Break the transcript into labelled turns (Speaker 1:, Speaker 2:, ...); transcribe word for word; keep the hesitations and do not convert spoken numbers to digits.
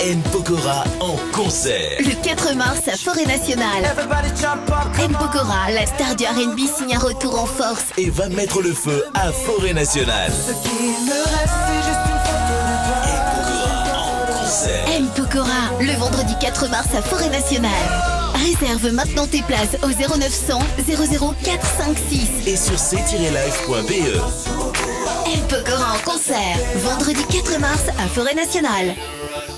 Speaker 1: M. Pokora en concert.
Speaker 2: Le quatre mars à Forêt Nationale. M. Pokora, la star du R and B, signe un retour en force.
Speaker 1: Et va mettre le feu à Forêt Nationale.
Speaker 3: Ce qui me reste, c'est juste une photo de toi.
Speaker 1: M. Pokora en concert.
Speaker 2: M. Pokora, le vendredi quatre mars à Forêt Nationale. Réserve maintenant tes places au zéro neuf cent zéro zéro quatre cinq six.
Speaker 1: Et sur c tiret live point b e.
Speaker 2: M. Pokora en concert, vendredi quatre mars à Forêt Nationale.